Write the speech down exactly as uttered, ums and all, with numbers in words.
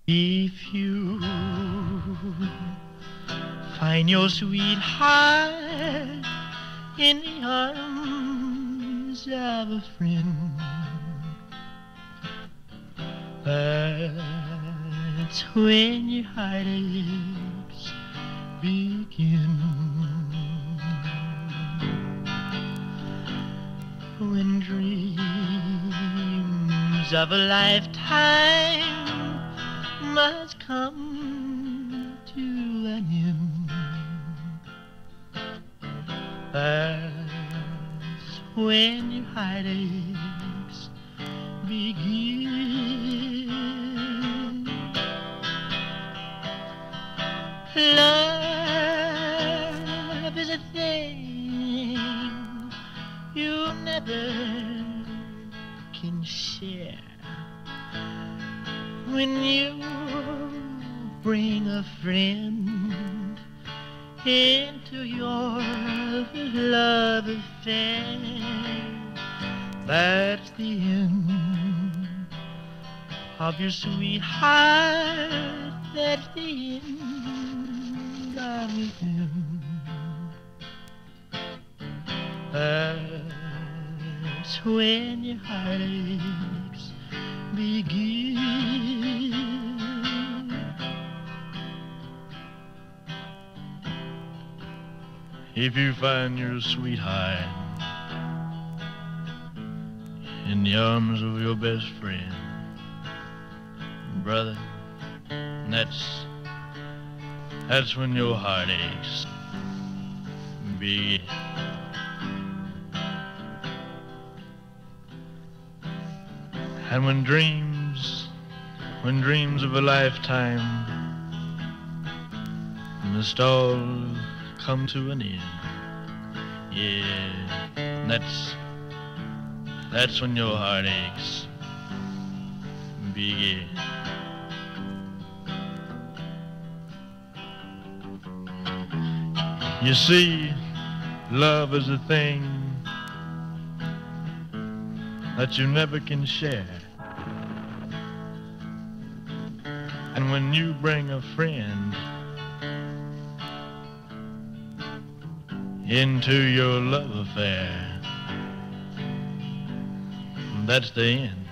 If you find your sweetheart in the arms of a friend, that's when your heartaches begin. When dreams of a lifetime must come to an end, that's when your heartaches begin. Love is a thing you never can share. When you bring a friend into your love affair, that's the end of your sweetheart. That's the end of him. That's when your heartaches begin. If you find your sweetheart in the arms of your best friend, brother, that's that's when your heartaches begin. And when dreams, when dreams of a lifetime must all come to an end, yeah, that's, that's when your heartaches begin. You see, love is a thing that you never can share. And when you bring a friend into your love affair, that's the end